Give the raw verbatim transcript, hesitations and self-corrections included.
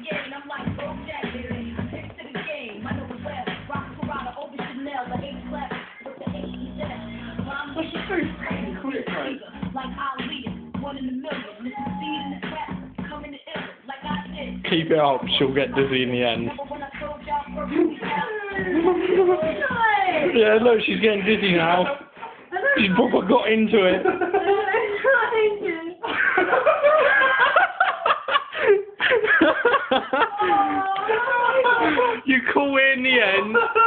again. I'm like, go Jack, baby. Stick to the game. I know what's left. Rock Corrado, over Chanel, the H left with the H E Z. Well, she's very crazy quick, right? Like Ali, one in a million. Listen, see in the trap, coming to ill, like I did. Keep it up, she'll get dizzy in the end. Remember when I told y'all first we Yeah, look, she's getting dizzy now. She's proper got into it. You caught it in the end.